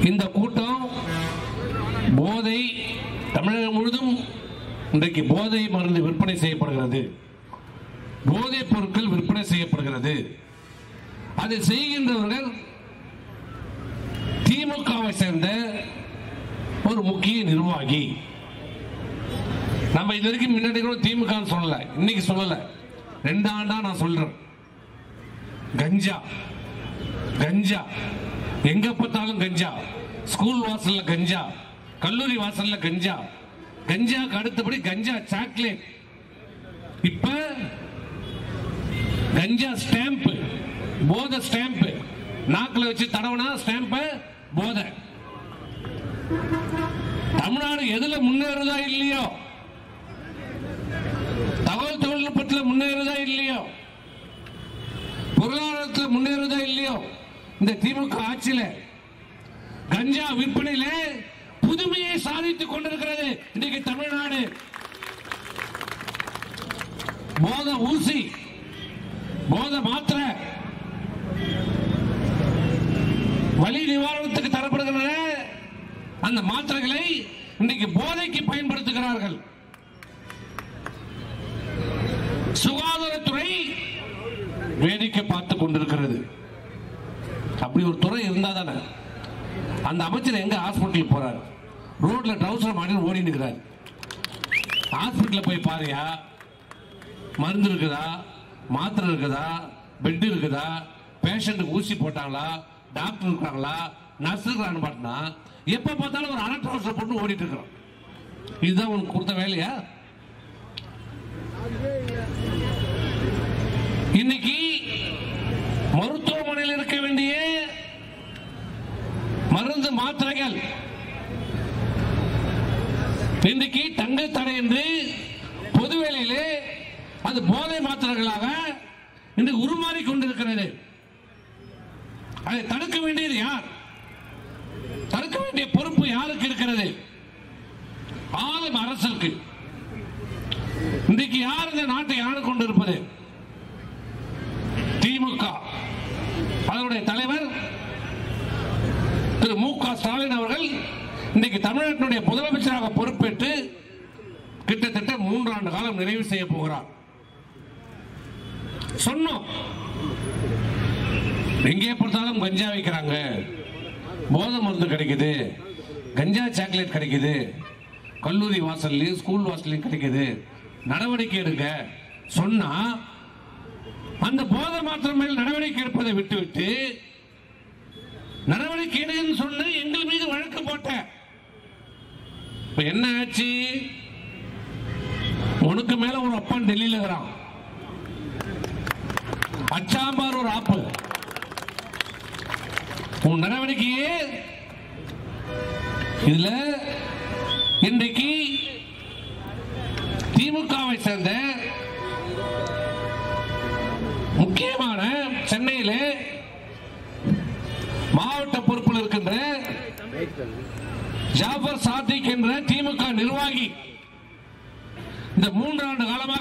இந்த கூட்டம் போதை தமிழகம் முழுதும் இன்றைக்கு போதை மருந்து விற்பனை செய்யப்படுகிறது, போதைப் பொருட்கள் விற்பனை செய்யப்படுகிறது. அதை செய்கின்றவர்கள் திமுகவை சேர்ந்த ஒரு முக்கிய நிர்வாகி. நம்ம இது வரைக்கும் முன்னாடி கூட திமுக சொல்லல, இன்னைக்கு சொல்லல, 2 ஆண்டா நான் சொல்றேன். கஞ்சா கஞ்சா எங்க பார்த்தாலும் கஞ்சா, ஸ்கூல் வாசல்ல கஞ்சா, கல்லூரி வாசல்ல கஞ்சா, கஞ்சாக்கு அடுத்தபடி கஞ்சா சாக்லேட், இப்ப கஞ்சா ஸ்டாம்ப், போதை ஸ்டாம்ப், நாக்குல வச்சு தடவனா ஸ்டாம்ப் போதை. தமிழ்நாடு எதுல முன்னேறதா இல்லையோ, தகவல் தொழில்நுட்பத்தில் முன்னேறதா இல்லையோ, பொருளாதாரத்தில் முன்னேறதா இல்லையோ, இந்த திமுக ஆட்சியில கஞ்சா விற்பனையில புதுமையை சாதித்துக் கொண்டிருக்கிறது இன்னைக்கு தமிழ்நாடு. போதை ஊசி, போதை மாத்திரை, வலி நிவாரணத்துக்கு தரப்படுகிற அந்த மாத்திரைகளை இன்னைக்கு போதைக்கு பயன்படுத்துகிறார்கள். சுகாதாரத்துறை வேடிக்கை பார்த்துக் கொண்டிருக்கிறது. அப்படி ஒரு துறை இருந்தா தானே அந்த அமைச்சர் எங்க ஹாஸ்பிட்டல் போறாரு, ரோட்ல ட்ரவுசர் மாட்டி ஓடி நிற்கிறார். ஹாஸ்பிட்டல் போய் பாருயா, மருந்து இருக்குதா, மாத்திரை இருக்குதா, பெட் இருக்குதா, பேஷண்ட்டுக்கு ஊசி போட்டாங்களா, டாக்டர் இருக்காங்களா, நர்ஸ் இருக்கான்னு பார்த்தா எப்ப பார்த்தாலும் ஒரு அரை ட்ரவுசர் போட்டு ஓடிட்டு இருக்கிறோம். இதுதான் உனக்கு கொடுத்த வேலையா? இன்னைக்கு மருத்துவமனையில் இருக்க வேண்டிய மருந்து மாத்திரைகள் இன்றைக்கு தங்க தடை என்று பொதுவெளியிலே அது போதை மாத்திரைகளாக இன்று உருமாறி கொண்டிருக்கிறது. அதை தடுக்க வேண்டியது யார்? தடுக்க வேண்டிய பொறுப்பு யாருக்கு இருக்கிறது? ஆளும் அரசுக்கு. இன்றைக்கு யார் இந்த நாட்டை ஆண்டு கொண்டிருப்பது? திமுக. அதனுடைய தலைவர் திரு மு க ஸ்டாலின் அவர்கள் இன்றைக்கு தமிழ்நாட்டினுடைய முதலமைச்சராக பொறுப்பேற்று கிட்டத்தட்ட 3 ஆண்டு காலம் நிறைவு செய்ய போகிறார். சொன்னோம், எங்கே பார்த்தாலும் கஞ்சா வைக்கிறாங்க, போதை மருந்து கிடைக்குது, கஞ்சா சாக்லேட் கிடைக்குது, கல்லூரி வாசல்லையும் ஸ்கூல் வாசல்லையும் கிடைக்குது, நடவடிக்கை எடுக்க சொன்னா அந்த போதை மாத்திரை மேல் நடவடிக்கை எடுப்பதை விட்டுவிட்டு நடவடிக்கை எடுன்னு சொன்ன எங்கள் மீது வழக்கு போட்ட என்ன ஆச்சு? உனக்கு மேல ஒரு அப்பன் டெல்லியில இருக்கிறான், அச்சாம்பார் ஒரு ஆப்பு. உன் நடவடிக்கையே இதுல இன்றைக்கு திமுகவை சேர்ந்த முக்கியமான சென்னையில மாவட்ட பொறுப்பில் இருக்கின்ற ஜாஃபர் சாதிக் என்ற திமுக நிர்வாகி இந்த 3 ஆண்டு காலமாக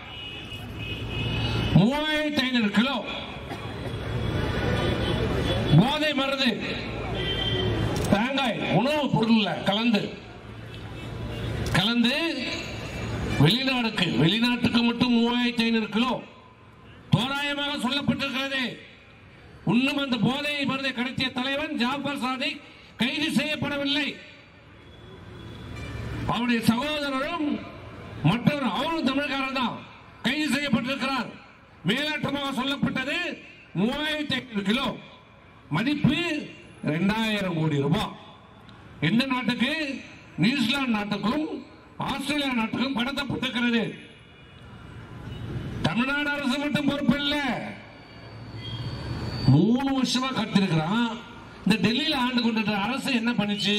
3500 கிலோ போதை மருந்து தேங்காய் உணவுப் பொருள் கலந்து வெளிநாட்டுக்கு மட்டும் 3500 கிலோ தோராயமாக சொல்லப்பட்டிருக்கிறது. இன்னும் அந்த போதை மருந்தை கடத்திய தலைவன் ஜாஃபர் சாதிக் கைது செய்யப்படவில்லை. அவருடைய சகோதரரும் மற்றொரு அவரும் தமிழ்காரர் தான் கைது செய்யப்பட்டிருக்கிறார். மேலாட்டமாக சொல்லப்பட்டது 3500 கிலோ, மதிப்பு 2000 கோடி ரூபாய். எந்த நாட்டுக்கு? நியூசிலாந்து நாட்டுக்கும் ஆஸ்திரேலியா நாட்டுக்கும் கடத்தப்பட்டிருக்கிறது. தமிழ்நாடு அரசு மட்டும் பொறுப்பு இல்ல, 3 வருஷமா கட்டிருக்கிறான். இந்த டெல்லியில ஆண்டு கொண்ட அரசு என்ன பண்ணுச்சு?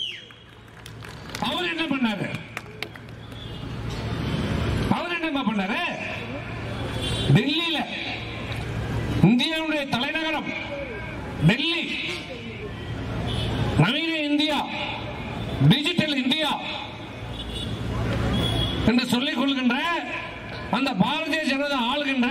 அவர் என்ன பண்ணாரு? டெல்லியில இந்தியாவுடைய தலைநகரம் டெல்லி, நவீன இந்தியா, டிஜிட்டல் இந்தியா என்று சொல்லிக் கொள்கின்ற அந்த பாரதிய ஜனதா ஆளுகின்ற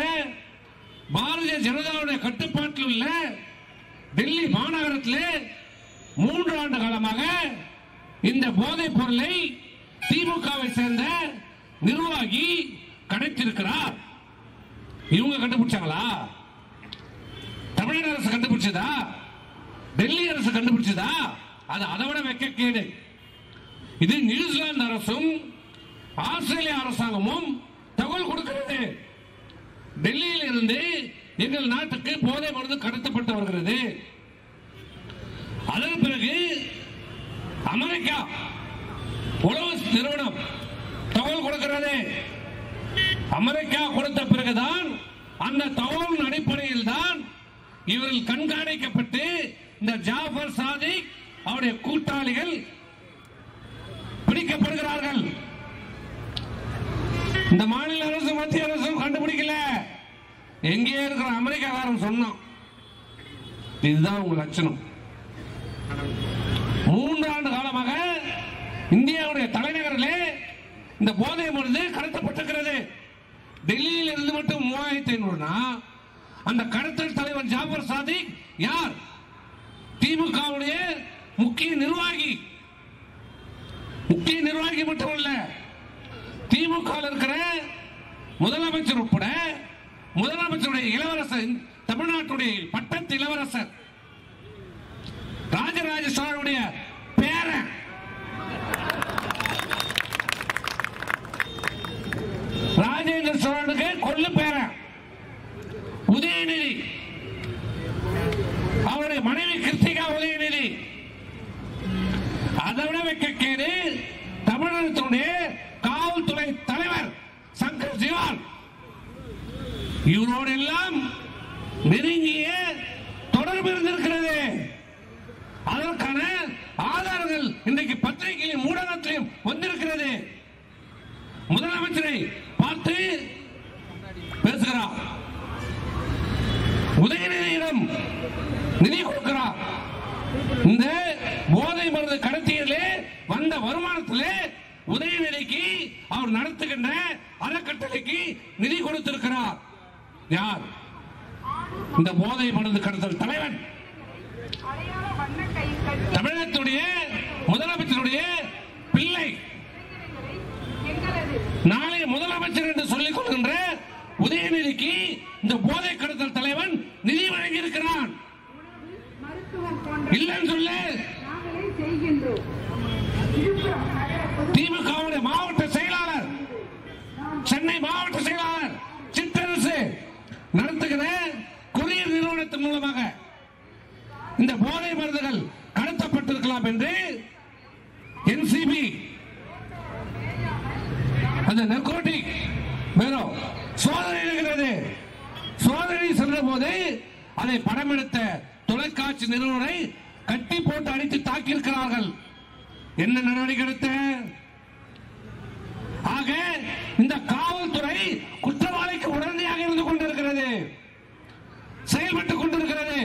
பாரதிய ஜனதாவுடைய கட்டுப்பாட்டில் உள்ள டெல்லி மாநகரத்தில் 3 ஆண்டு காலமாக இந்த போதைப் பொருளை திமுகவை சேர்ந்த நிர்வாகி கடத்திருக்கிறார். இவங்க கண்டுபிடிச்சாங்களா? தமிழ்நாடு அரசு கண்டுபிடிச்சதா? டெல்லி அரசு கண்டுபிடிச்சதா? அது அதை விட வெட்கக்கேடு. இது நியூசிலாந்து அரசும் ஆஸ்திரேலியா அரசாங்கமும் தகவல் கொடுக்கிறது. டெல்லியில் இருந்து எங்கள் நாட்டுக்கு போதை மருந்து கடத்தப்பட்டு வருகிறது. அதன் பிறகு அமெரிக்கா உளவு நிறுவனம் தகவல் கொடுக்கிறது. அமெரிக்கா கொடுத்த பிறகுதான் அந்த தகவலின் அடிப்படையில் தான் இவர்கள் கண்காணிக்கப்பட்டு இந்த ஜாஃபர் சாதிக் அவருடைய கூட்டாளிகள் பிடிக்கப்படுகிறார்கள். இந்த மாநில அரசு மத்திய அரசு கண்டுபிடிக்கல, எங்கே இருக்கிற அமெரிக்காக்காரன் சொன்னான். இதுதான் உங்க லட்சணம். 3 ஆண்டு காலமாக இந்தியாவுடைய தலைநகரிலே இந்த போதை மருந்து கடத்தப்பட்டிருக்கிறது. டெல்லியில் இருந்து மட்டும் 3500. அந்த கடத்தல் தலைவர் ஜாஃபர் சாதிக் யார்? திமுகவுடைய முக்கிய நிர்வாகி. முக்கிய நிர்வாகி மட்டுமல்ல, திமுக இருக்கிற முதலமைச்சர் உட்பட முதலமைச்சருடைய இளவரசர், தமிழ்நாட்டுடைய பட்டத்து இளவரசர் ராஜராஜ சோழனுடைய பேரன் ராஜேந்திர சோழனுக்கு கொள்ளு பேரன் உதயநிதி, அவருடைய மனைவி கிருத்திகா உதயநிதி. அதை விட வெட்கக்கேடு தமிழகத்துடைய காவல்துறை தலைவர் சங்கர் சிவால். இவரோடு எல்லாம் நெருங்கிய தொடர்பு இருந்திருக்கிறது. அதற்கான ஆதாரங்கள் இன்றைக்கு பத்திரிகையிலும் ஊடகத்திலும் வந்திருக்கிறது. முதலமைச்சரை பார்த்து பேசுகிறார், உதயநிதியிடம் நிதி கொடுக்கிறார். இந்த போதை மருந்து கடத்தியிலே வந்த வருமானத்திலே உதயநிதிக்கு அவர் நடத்துகின்ற அறக்கட்டளைக்கு நிதி கொடுத்திருக்கிறார். யார்? இந்த போதை மருந்து கடத்தல் தலைவன், தமிழகத்துடைய முதலமைச்சருடைய பிள்ளை. நாளை முதலமைச்சர் என்று சொல்லிக் கொள்கின்ற உதயநிதிக்கு இந்த போதை கடத்தல் தலைவன் நிதி வழங்கி இருக்கிறான். இல்லைன்னு சொல்ல திமுகவுடைய மாவட்ட செயலாளர், சென்னை மாவட்ட செயலாளர் சிற்றரசு நடத்துகிற கொரியர் நிறுவனத்தின் மூலமாக இந்த போதை மருந்துகள் கடத்தப்பட்டிருக்கலாம் என்று என்சிபி, அந்த நர்கோட்டிக் பேரோ சோதனை இருக்கிறது. சோதனை சென்ற போது அதை படமெடுத்த தொலைக்காட்சி நிறுவனரை கட்டி போட்டு அடித்து தாக்கியிருக்கிறார்கள். என்ன நடவடிக்கை எடுத்த? ஆக இந்த காவல்துறை குற்றவாளிக்கு உடனடியாக இருந்து கொண்டிருக்கிறது, செயல்பட்டுக் கொண்டிருக்கிறது.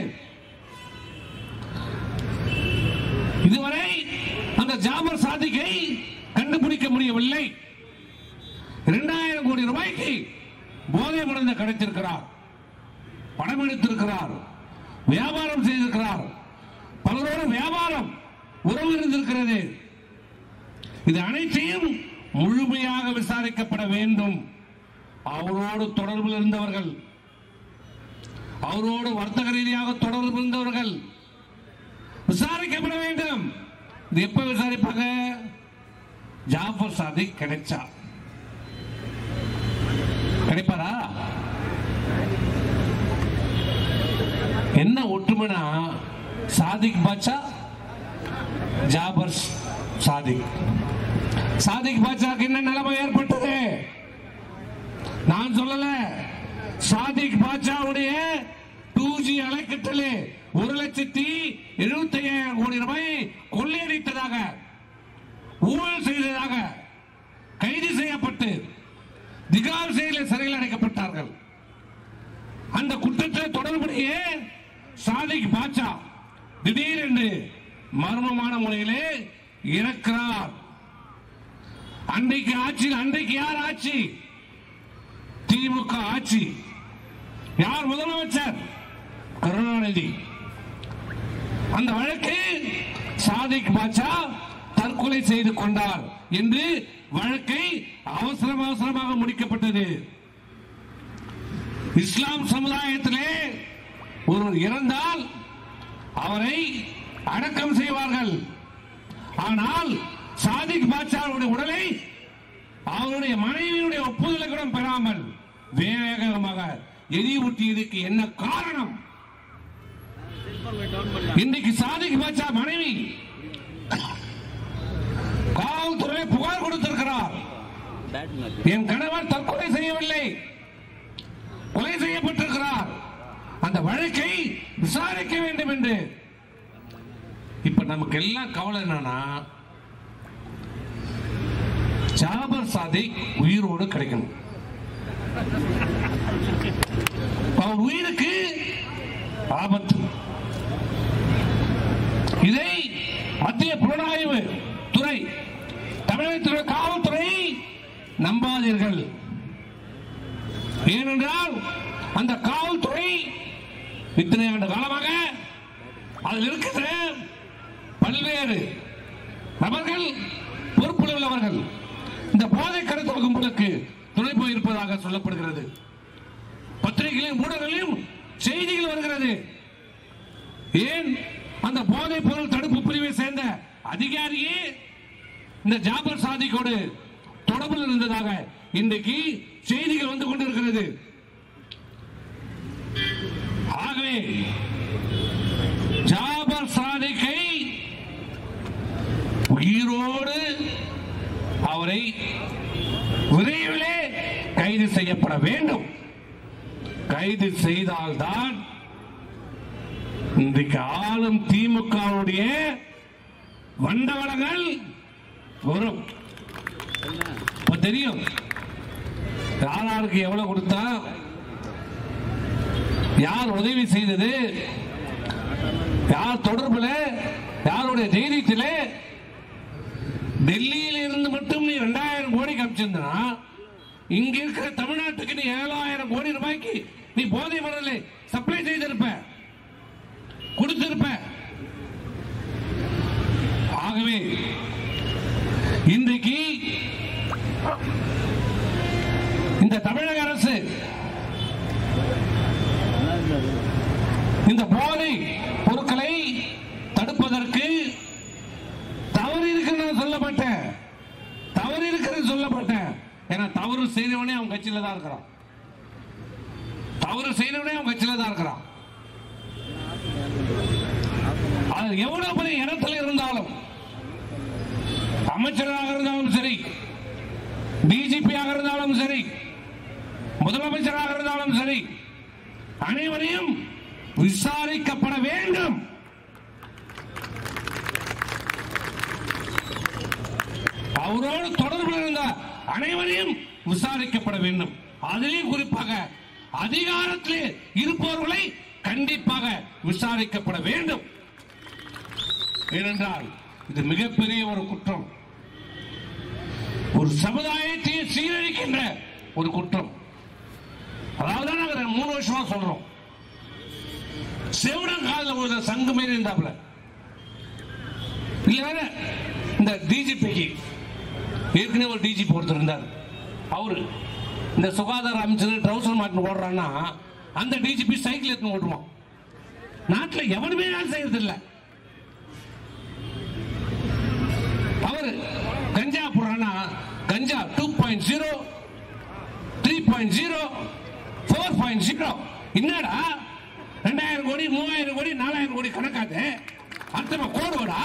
இதுவரை அந்த ஜாஃபர் சாதிக்கை கண்டுபிடிக்க முடியவில்லை. 2000 கோடி ரூபாய்க்கு போதை மருந்து கிடைத்திருக்கிறார், பணம் எடுத்திருக்கிறார், வியாபாரம் செய்திருக்கிறார், பலரோடு வியாபாரம் உறவு இருந்திருக்கிறது. இது அனைத்தையும் முழுமையாக விசாரிக்கப்பட வேண்டும். அவரோடு தொடர்பில் இருந்தவர்கள், அவரோடு வர்த்தக ரீதியாக தொடர்பு இருந்தவர்கள் விசாரிக்கப்பட வேண்டும். இது எப்ப விசாரிப்பாங்க? ஜாஃபர் சாதிக் கிடைச்சா கிடைப்பாரா? என்ன ஒற்றுமைனா சாதிக் பாட்சா, ஜாபர் சாதிக். சாதிக் பாட்சாக்கு என்ன நிலைமை ஏற்பட்டது? நான் சொல்லல. சாதிக் பாட்சாவுடைய 2G அலைக்கட்டளை 1,75,000 கோடி ரூபாய் கொள்ளையடித்ததாக, ஊழல் செய்ததாக கைது செய்யப்பட்டு திகார் செயலில் சிறையில் அடைக்கப்பட்டார்கள். அந்த குற்றத்தில் தொடர்புடைய சாதிக் பாட்சா திடீரென்று மர்மமான முறையிலே இறக்கிறார். அன்றைக்கு ஆட்சியில், அன்றைக்கு யார் ஆட்சி? திமுக ஆட்சி. யார் முதலமைச்சர்? கருணாநிதி. அந்த வழக்கு சாதிக் பாட்சா தற்கொலை செய்து கொண்டார் என்று வழக்கை அவசரமாக முடிக்கப்பட்டது. இஸ்லாம் சமுதாயத்திலே ஒருவர் இறந்தால் அவரை அடக்கம் செய்வார்கள். ஆனால் சாதிக் பாட்சாவுடைய உடலை அவருடைய மனைவியுடைய ஒப்புதலை கூட பெறாமல் வேகமாக எரியூட்டியதுக்கு என்ன காரணம்? இன்றைக்கு சாதிக் பாட்சா மனைவி காவல்துறை புகார் கொடுத்திருக்கிறார். என் கணவர் தற்கொலை செய்யவில்லை, கொலை செய்யப்பட்டிருக்கிறார், அந்த வழக்கை விசாரிக்க வேண்டும் என்று. இப்ப நமக்கு எல்லாம் கவலை என்னன்னா, ஜாபர் சாதிக் உயிரோடு கிடைக்கணும். அவர் உயிருக்கு ஆபத்து. இதை மத்திய புலனாய்வு துறை, தமிழகத்துறை காவல்துறை நம்பாதீர்கள். ஏனென்றால் அந்த காவல்துறை இத்தனை ஆண்டு காலமாக அதில் இருக்கிற பல்வேறு நபர்கள், பொறுப்புள்ள உள்ளவர்கள் இந்த போதை கடத்தல் கும்பலுக்கு துணை போயிருப்பதாக சொல்லப்படுகிறது. பத்திரிகைகளிலும் ஊடகங்களிலும் செய்திகள் வருகிறது. ஏன் அந்த போதைப் பொருள் தடுப்பு பிரிவை சேர்ந்த அதிகாரியே இந்த ஜாபர் சாதிக்கோடு தொடர்பில் இருந்ததாக இன்றைக்கு செய்திகள் வந்து கொண்டிருக்கிறது. ஆகவே ஜாபர் சாதிக்கை உயிரோடு அவரை விரைவிலே கைது செய்யப்பட வேண்டும். கைது செய்தால்தான் இன்றைக்கு ஆளும் திமுகவுடைய வண்டவளங்கள் வரும். தெரியும் யாருக்கு எவ்வளவு கொடுத்தா, யார் உதவி செய்தது, யார் தொடர்புல, யாருடைய தைரியத்தில். டெல்லியில் இருந்து மட்டும் நீ 2000 கோடி கமிச்சிருந்தா, இங்க இருக்கிற தமிழ்நாட்டுக்கு நீ 7000 கோடி ரூபாய்க்கு நீ போதை பொருளை சப்ளை செய்திருப்ப, கொடுத்திருப்ப. ஆகவே இன்றைக்கு இந்த தமிழக அரசு இந்த போதை பொருட்களை தடுப்பதற்கு தவறு இருக்கிறது சொல்லப்பட்டேன், தவறு இருக்கிறது சொல்லப்பட்டேன். ஏன்னா தவறு செய்தவனே அவன் கட்சியில தான் இருக்கிறான், தவறு செய்தவனே அவன் கட்சியில தான் இருக்கிறான். அது எவ்வளவு பெரிய இடத்துல இருந்தாலும், அமைச்சராக இருந்தாலும் சரி, டிஜிபியாக இருந்தாலும் சரி, முதலமைச்சராக இருந்தாலும் சரி, அனைவரையும் விசாரிக்கப்பட வேண்டும். அவரோடு தொடர்பில் இருந்த அனைவரையும் விசாரிக்கப்பட வேண்டும். அதிலேயும் குறிப்பாக அதிகாரத்திலே இருப்பவர்களை கண்டிப்பாக விசாரிக்கப்பட வேண்டும். ஏனென்றால் இது மிகப்பெரிய ஒரு குற்றம், ஒரு சமுதாயத்தை சீரழிக்கின்ற ஒரு குற்றம். அதாவது நாங்கள் 3 வருஷமா சொல்றோம், செவிடன் காலில் ஒரு சங்கு மாரி இருந்தாப்ல. இல்ல இந்த டிஜிபிக்கு ஏற்கனவே ஒரு டிஜிபி ஒருத்தர் இருந்தார். அவரு இந்த சுகாதார அமைச்சர் ட்ரௌசர் மாட்டின்னு ஓடுறான்னா அந்த டிஜிபி சைக்கிள் எடுத்து ஓட்டுவான். நாட்டில் எவனுமே வேலை செய்யறது இல்லை. அவர் கஞ்சா போடுறான்னா கஞ்சா 2.0, 3.0, 4.0. என்னடா 2000 கோடி, 3000 கோடி, 4000 கோடி கணக்காது அர்த்தமா கோடுவடா.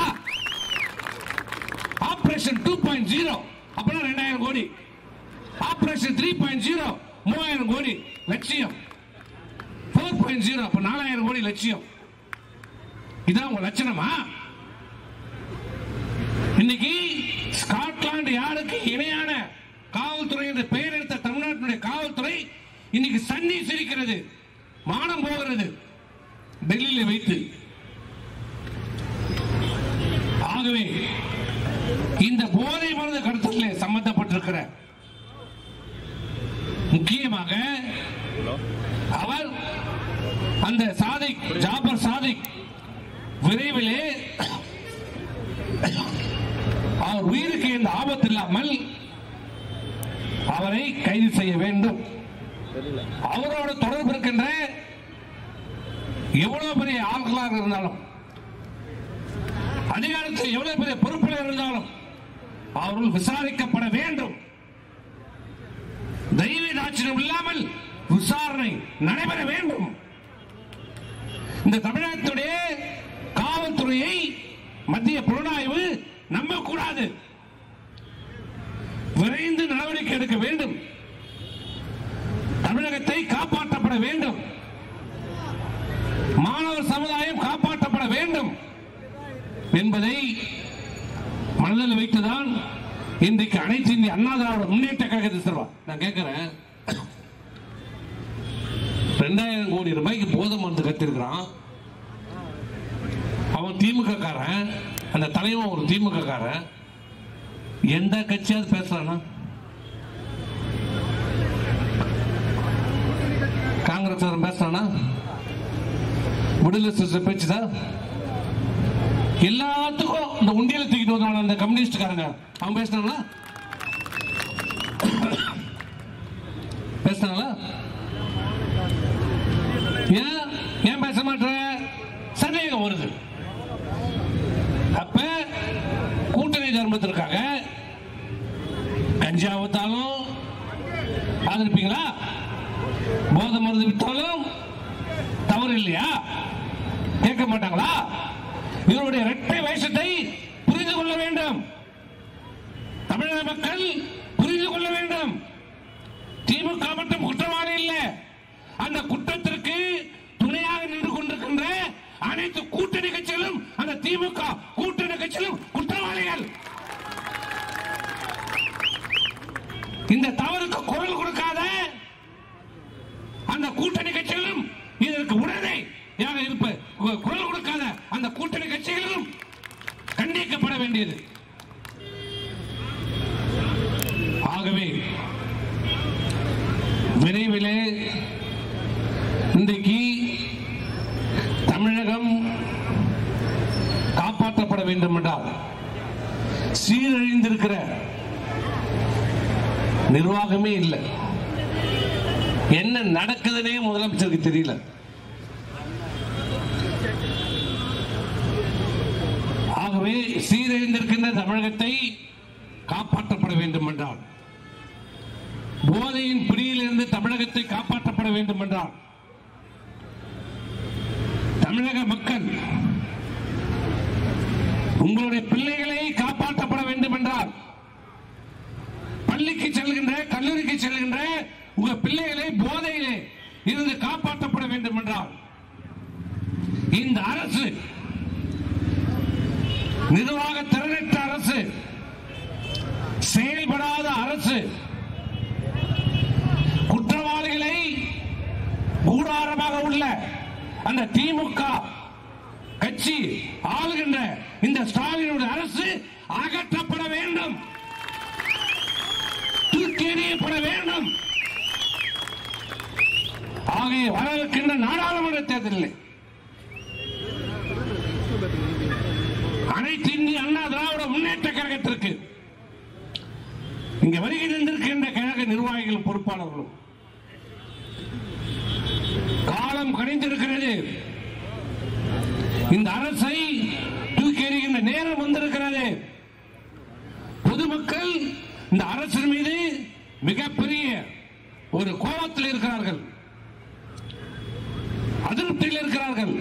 ஆபரேஷன் 2.0 அப்பனா 2000 கோடி, ஆபரேஷன் 3.0 3000 கோடி லட்சியம், 4.0 அப்ப 4000 கோடி லட்சியம். இதான் உங்க லட்சணமா? இன்னைக்கு ஸ்காட்லாந்து யாருக்கு இணையான காவல்துறை என்று பெயர் எடுத்த தமிழ்நாட்டினுடைய காவல்துறை இன்னைக்கு சன்னி சிரிக்கிறது, மானம் போகிறது டெல்லியில் வைத்து. ஆகவே இந்த போதை மருந்து கடத்தலில் சம்பந்தப்பட்டிருக்கிற முக்கியமாக அவர் அந்த சாதிக், ஜாபர் சாதிக் விரைவிலே அவர் உயிருக்கு எந்த ஆபத்து இல்லாமல் அவரை கைது செய்ய வேண்டும். அவரோட தொடர்பு இருக்கின்ற எவ்வளவு பெரிய ஆட்களாக இருந்தாலும், அதிகாரத்தில் எவ்வளவு பெரிய பொறுப்பில் இருந்தாலும் அவர்கள் விசாரிக்கப்பட வேண்டும். தெய்வ தாட்சியம் இல்லாமல் விசாரணை நடைபெற வேண்டும். இந்த தமிழகத்துடைய காவல்துறையை மத்திய புலனாய்வு நம்பக்கூடாது. விரைந்து நடவடிக்கை எடுக்க வேண்டும். தமிழகத்தை காப்பாற்றப்பட வேண்டும். மாணவர் சமுதாயம் காப்பாற்றப்பட வேண்டும் என்பதை மனதில் வைத்துதான் இன்றைக்கு அனைத்து இந்திய அண்ணா திராவிட முன்னேற்ற கழகத்தை சொல்வார். நான் கேட்கிறேன், 2000 கோடி ரூபாய்க்கு போதை மருந்து கத்திருக்கிறான். அவன் திமுக காரன், அந்த தலைவன் ஒரு திமுக காரன். எந்த கட்சியாவது பேசுறானா? காங்கிரஸ் பேசுறானா? விடுதலை சிறுத்தை பேச்சுதா? எல்லாத்துக்கும் இந்த உண்டியல தூக்கிட்டு வந்தாங்க அந்த கம்யூனிஸ்ட் காரங்க. அவன் பேசினாங்களா? பேசினாங்களா? ஏன் பேச மாட்ட? சந்தேகம் வருது. அப்ப கூட்டணி தர்மத்திற்காக கஞ்சா வித்தாலும் ஆதரிப்பீங்களா? போதை மருந்து வித்தாலும் தவறு இல்லையா? கேட்க மாட்டாங்களா? இவருடைய இரட்டை வேஷத்தை புரிந்து கொள்ள வேண்டும். தமிழக மக்கள் புரிந்து கொள்ள வேண்டும். திமுக மட்டும் குற்றவாளி இல்லை, அந்த குற்றத்திற்கு துணையாக நின்று கொண்டிருக்கின்ற அனைத்து கூட்டணி கட்சிகளும், அந்த திமுக கூட்டணி கட்சிகளும் குற்றவாளிகள். இந்த தவறுக்கு குரல் கொடுக்காத அந்த கூட்டணி கட்சிகளும், இதற்கு உடனடியாக இருப்ப குரல் கொடுக்காத அந்த கூட்டணி கட்சிகளும் கண்டிக்கப்பட வேண்டியது. ஆகவே விரைவிலே இன்றைக்கு தமிழகம் காப்பாற்றப்பட வேண்டும் என்றால் சீரழிந்திருக்கிற நிர்வாகமே இல்லை. என்ன நடக்குதுன்னே முதலமைச்சருக்கு தெரியல. ஆகவே சீரழிந்திருக்கின்ற தமிழகத்தை காப்பாற்றப்பட வேண்டும் என்றால், போதையின் பிடியிலிருந்து தமிழகத்தை காப்பாற்றப்பட வேண்டும் என்றால், தமிழக மக்கள் உங்களுடைய பிள்ளைகளை காப்பாற்றப்பட வேண்டும் என்றால், பள்ளிக்கு செல்கின்ற கல்லூரிக்கு செல்கின்ற உங்க பிள்ளைகளை போதையிலே இருந்து காப்பாற்றப்பட வேண்டும் என்றால், இந்த அரசு நிர்வாக திறனற்ற அரசு, செயல்படாத அரசு, குற்றவாளிகளை கூடாரமாக உள்ள அந்த திமுக கட்சி ஆளுகின்ற இந்த ஸ்டாலினுடைய அரசு அகற்றப்பட வேண்டும், தூக்கி எறியப்பட வேண்டும். ஆகிய வரவிருக்கின்ற நாடாளுமன்ற தேர்தலில் அனைத்து இந்திய அண்ணா திராவிட முன்னேற்ற கழகத்திற்கு இங்க வருகை தந்திருக்கின்ற கழக நிர்வாகிகள் பொறுப்பாளர்களும் காலம் கணிந்திருக்கிறது. இந்த அரசை தூக்கி எறிகின்ற நேரம் வந்திருக்கிறது. பொதுமக்கள் இந்த அரசின் மீது மிகப்பெரிய ஒரு கோபத்தில் இருக்கிறார்கள், அதிருப்தியில் இருக்கிறார்கள்.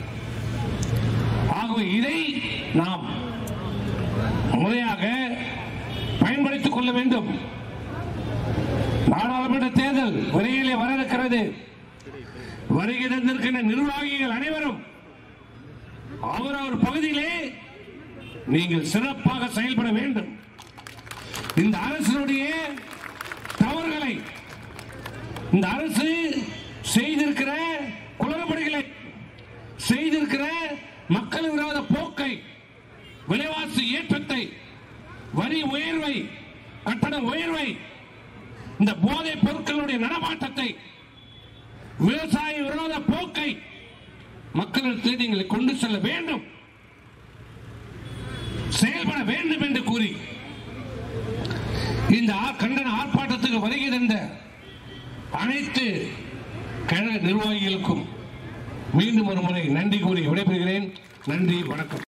ஆகவே இதை நாம் முறையாக பயன்படுத்திக் கொள்ள வேண்டும். நாடாளுமன்ற தேர்தல் விரைவிலே வர இருக்கிறது. வருகை தந்திருக்கின்ற நிர்வாகிகள் அனைவரும் அவரவர் பகுதியிலே நீங்கள் சிறப்பாக செயல்பட வேண்டும். இந்த அரசினுடைய தவறுகளை, இந்த அரசு செய்திருக்கிற குளறுபடிகளை, செய்திருக்கிற மக்கள் விரோத போக்கை, விலைவாசி ஏற்றத்தை, வரி உயர்வை, கட்டண உயர்வை, இந்த போதைப் பொருட்களுடைய நடமாட்டத்தை, விவசாய விரோத போக்கை மக்களுக்கு நீங்கள் கொண்டு செல்ல வேண்டும், செயல்பட வேண்டும் என்று கூறி இந்த கண்டன ஆர்ப்பாட்டத்துக்கு வருகை தந்த அனைத்து கழக நிர்வாகிகளுக்கும் மீண்டும் ஒரு முறை நன்றி கூறி விடைபெறுகிறேன். நன்றி, வணக்கம்.